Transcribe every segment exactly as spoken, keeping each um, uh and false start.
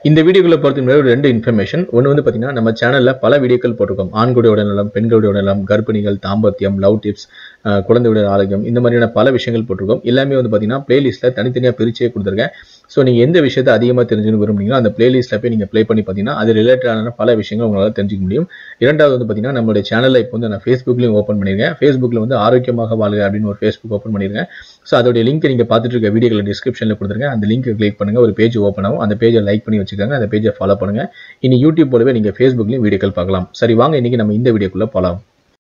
இந்த வீடியோக்குள்ள பொறுத்த முன்னாடி ஒரு ரெண்டு இன்ஃபர்மேஷன். ஒன்று வந்து பார்த்தீங்கன்னா நம்ம சேனலில் பல வீடியோக்கள் போட்டிருக்கோம். ஆண்களுடைய உடல்நலம், பெண்களுடைய உடல்நலம், கர்ப்பிணிகள், தாம்பத்தியம், லவ் டிப்ஸ், குழந்தையுடைய ஆரோக்கியம், இந்த மாதிரியான பல விஷயங்கள் போட்டிருக்கோம். எல்லாமே வந்து பார்த்தீங்கன்னா பிளேலிஸ்ட்டில் தனித்தனியாக பிரிச்சே கொடுத்துருக்கேன். ஸோ நீங்கள் எந்த விஷயத்தை அதிகமாக தெரிஞ்சுக்கணும் விரும்புனீங்களோ அந்த பிளேலிஸ்ட்டில் போய் நீங்கள் ப்ளே பண்ணி பார்த்தீங்கன்னா அது ரிலேட்டடான பல விஷயங்கள் உங்களால் தெரிஞ்சுக்க முடியும். இரண்டாவது வந்து பார்த்தீங்கன்னா நம்மளுடைய சேனலில் இப்போ வந்து நான் ஃபேஸ்புக்லையும் ஓப்பன் பண்ணியிருக்கேன். ஃபேஸ்புக்கில் வந்து ஆரோக்கியமாக வாழ்க அப்படின்னு ஒரு ஃபேஸ்புக் ஓப்பன் பண்ணியிருக்கேன். ஸோ அதோடைய லிங்க் நீங்கள் பார்த்துட்டு இருக்க வீடியோக்களை டிஸ்கிரிப்ஷனில் கொடுத்துருக்கேன். அந்த லிங்க் கிளிக் பண்ணுங்கள், ஒரு பேஜ் ஓப்பன் ஆகும். அந்த பேஜை லைக் பண்ணி வச்சுக்கோங்க, அந்த பேஜை ஃபாலோ பண்ணுங்கள். இனி யூடியூப் போலவே நீங்கள் ஃபேஸ்புக்லையும் வீடியோக்கள் பார்க்கலாம். சரி, வாங்க இன்னைக்கு நம்ம இந்த வீடியோக்குள்ளே போகலாம்.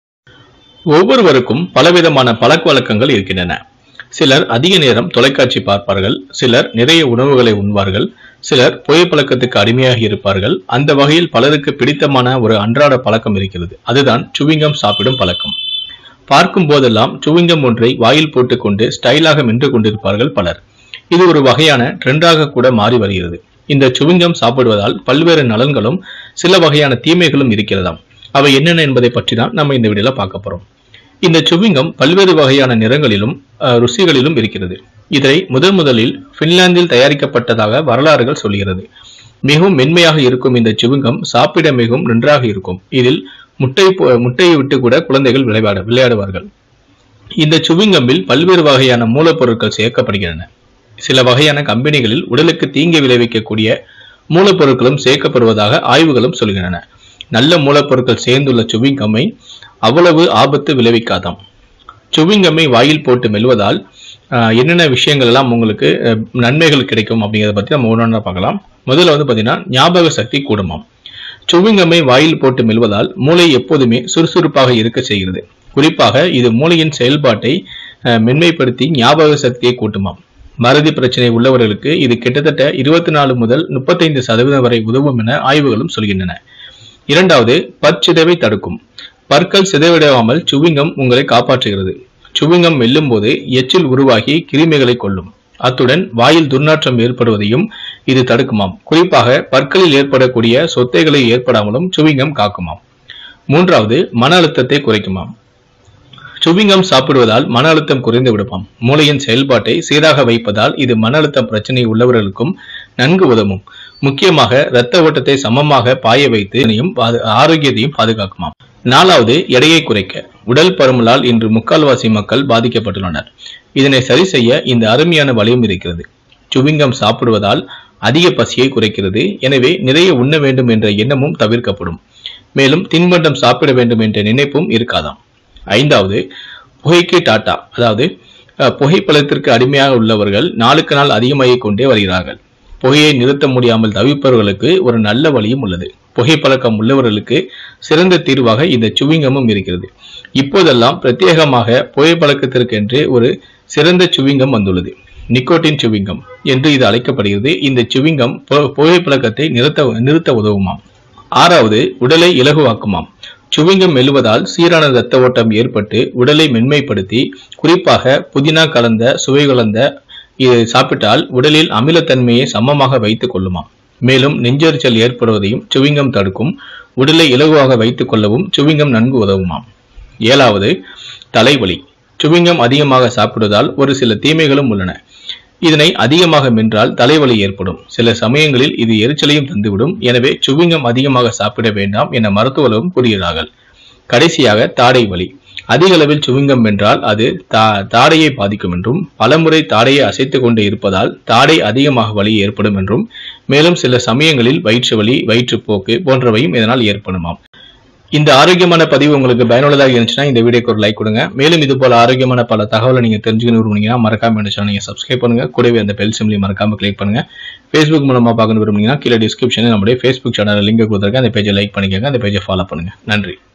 ஒவ்வொருவருக்கும் பலவிதமான பழக்க வழக்கங்கள் இருக்கின்றன. சிலர் அதிக நேரம் தொலைக்காட்சி பார்ப்பார்கள், சிலர் நிறைய உணவுகளை உண்பார்கள், சிலர் புகைப்பழக்கத்துக்கு அடிமையாக இருப்பார்கள். அந்த வகையில் பலருக்கு பிடித்தமான ஒரு அன்றாட பழக்கம் இருக்கிறது. அதுதான் சுவிங்கம் சாப்பிடும் பழக்கம். பார்க்கும் போதெல்லாம் சுவிங்கம் ஒன்றை வாயில் போட்டுக்கொண்டு ஸ்டைலாக மென்று கொண்டிருப்பார்கள் பலர். இது ஒரு வகையான ட்ரெண்டாக கூட மாறி வருகிறது. இந்த சுவிங்கம் சாப்பிடுவதால் பல்வேறு நலன்களும் சில வகையான தீமைகளும் இருக்கிறதாம். அவை என்னென்ன என்பதை பற்றி தான் நம்ம இந்த வீடியோல பார்க்க போறோம். இந்த சுவிங்கம் பல்வேறு வகையான நிறங்களிலும் ருசிகளிலும் இருக்கிறது. இதை முதன் முதலில் பின்லாந்தில் தயாரிக்கப்பட்டதாக வரலாறுகள் சொல்கிறது. மிகவும் மென்மையாக இருக்கும் இந்த சுவிங்கம் சாப்பிட மிகவும் நன்றாக இருக்கும். இதில் முட்டை முட்டையை விட்டு கூட குழந்தைகள் விளையாட விளையாடுவார்கள். இந்த சுவிங்கம்பில் பல்வேறு வகையான மூலப்பொருட்கள் சேர்க்கப்படுகின்றன. சில வகையான கம்பெனிகளில் உடலுக்கு தீங்கு விளைவிக்கக்கூடிய மூலப்பொருட்களும் சேர்க்கப்படுவதாக ஆய்வுகளும் சொல்கின்றன. நல்ல மூலப்பொருட்கள் சேர்ந்துள்ள சுவிங்கம்மை அவ்வளவு ஆபத்து விளைவிக்காதாம். சுவிங்கம்மை வாயில் போட்டு மெல்வதால் என்னென்ன விஷயங்கள் எல்லாம் உங்களுக்கு நன்மைகள் கிடைக்கும் அப்படிங்கிறத பத்தி நம்ம ஒவ்வொன்றா பார்க்கலாம். முதல்ல வந்து பாத்தீங்கன்னா ஞாபக சக்தி கூடுமாம். சுவிங்கம்மை வாயில் போட்டு மெல்வதால் மூளை எப்போதுமே சுறுசுறுப்பாக இருக்க செய்கிறது. குறிப்பாக இது மூளையின் செயல்பாட்டை மென்மைப்படுத்தி ஞாபக சக்தியை கூட்டுமாம். மறதி பிரச்சனை உள்ளவர்களுக்கு இது கிட்டத்தட்ட இருபத்தி நாலு முதல் முப்பத்தைந்து சதவீதம் வரை உதவும் என ஆய்வுகளும் சொல்கின்றன. இரண்டாவது, பற்சிதைவை தடுக்கும். பற்கள் சிதைவிடாமல் சுவிங்கம் உங்களை காப்பாற்றுகிறது. சுவிங்கம் மெல்லும் போது எச்சில் உருவாகி கிருமிகளை கொல்லும். அத்துடன் வாயில் துர்நாற்றம் ஏற்படுவதையும் இது தடுக்குமாம். குறிப்பாக பற்களில் ஏற்படக்கூடிய சொத்தைகளை ஏற்படாமலும் சுவிங்கம் காக்குமாம். மூன்றாவது, மன அழுத்தத்தை குறைக்குமாம். சுவிங்கம் சாப்பிடுவதால் மன அழுத்தம் குறைந்து விடுமாம். மூளையின் செயல்பாட்டை சீராக வைப்பதால் இது மன அழுத்தம் பிரச்சனை உள்ளவர்களுக்கும் நன்கு உதவும். முக்கியமாக இரத்த ஓட்டத்தை சமமாக பாய வைத்து ஆரோக்கியத்தையும் பாதுகாக்குமாம். நாலாவது, எடையை குறைக்க. உடல் பருமலால் இன்று முக்கால்வாசி மக்கள் பாதிக்கப்பட்டுள்ளனர். இதனை சரி செய்ய இந்த அருமையான வழியும் இருக்கிறது. சுவிங்கம் சாப்பிடுவதால் அதிக பசியை குறைக்கிறது. எனவே நிறைய உண்ண வேண்டும் என்ற எண்ணமும் தவிர்க்கப்படும். மேலும் தின்பண்டம் சாப்பிட வேண்டும் என்ற நினைப்பும் இருக்காதாம். ஐந்தாவது, புகைக்கு டாட்டா. அதாவது புகைப்பழத்திற்கு அடிமையாக உள்ளவர்கள் நாளுக்கு நாள் அதிகமாகிக் கொண்டே வருகிறார்கள். புகையை நிறுத்த முடியாமல் தவிப்பவர்களுக்கு ஒரு நல்ல வழியும் உள்ளது. புகைப்பழக்கம் உள்ளவர்களுக்கு சிறந்த தீர்வாக இந்த சுவிங்கமும் இருக்கிறது. இப்போதெல்லாம் பிரத்யேகமாக புகைப்பழக்கத்திற்கென்று ஒரு சிறந்த சுவிங்கம் வந்துள்ளது. நிக்கோட்டின் சுவிங்கம் என்று இது அழைக்கப்படுகிறது. இந்த சுவிங்கம் புகைப்பழக்கத்தை நிறுத்த நிறுத்த உதவுமாம். ஆறாவது, உடலை இலகுவாக்குமாம். சுவிங்கம் மெல்வதால் சீரான இரத்த ஓட்டம் ஏற்பட்டு உடலை மென்மைப்படுத்தி, குறிப்பாக புதினா கலந்த சுவை கலந்த இதை சாப்பிட்டால் உடலில் அமிலத்தன்மையை சமமாக வைத்துக் கொள்ளுமாம். மேலும் நெஞ்செரிச்சல் ஏற்படுவதையும் சுவிங்கம் தடுக்கும். உடலை இலகுவாக வைத்துக் கொள்ளவும் சுவிங்கம் நன்கு உதவுமாம். ஏழாவது, தலைவலி. சுவிங்கம் அதிகமாக சாப்பிடுவதால் ஒரு சில தீமைகளும் உள்ளன. இதனை அதிகமாக மென்றால் தலைவலி ஏற்படும். சில சமயங்களில் இது எரிச்சலையும் தந்துவிடும். எனவே சுவிங்கம் அதிகமாக சாப்பிட வேண்டாம் என மருத்துவர்களும் கூறுகிறார்கள். கடைசியாக, தாடை வலி. அதிக அளவில் சுவிங்கம் என்றால் அது தா தாடையை பாதிக்கும் என்றும், பலமுறை தாடையை அசைத்து கொண்டு இருப்பதால் தாடை அதிகமாக வலி ஏற்படும் என்றும், மேலும் சில சமயங்களில் வயிற்று வலி, வயிற்றுப்போக்கு போன்றவையும் இதனால் ஏற்படுமாம். இந்த ஆரோக்கியமான பதிவு உங்களுக்கு பயனுள்ளதாக இருந்துச்சுன்னா இந்த வீடியோக்கு ஒரு லைக் கொடுங்க. மேலும் இது போல ஆரோக்கியமான பல தகவலை நீங்க தெரிஞ்சுக்கணும் விரும்புனீங்கன்னா மறக்காம இந்த சேனலை சப்ஸ்கிரைப் பண்ணுங்க. கூடவே அந்த பெல் சிம்பலையும் மறக்காம கிளிக் பண்ணுங்க. ஃபேஸ்புக் மூலமா பார்க்கணும் விரும்புனீங்கன்னா கீழே டிஸ்கிரிப்ஷனில் நம்முடைய ஃபேஸ்புக் சேனல் லிங்க் கொடுத்துருக்கேன். அந்த பேஜை லைக் பண்ணிக்கோங்க, அந்த பேஜை ஃபாலோ பண்ணுங்க. நன்றி.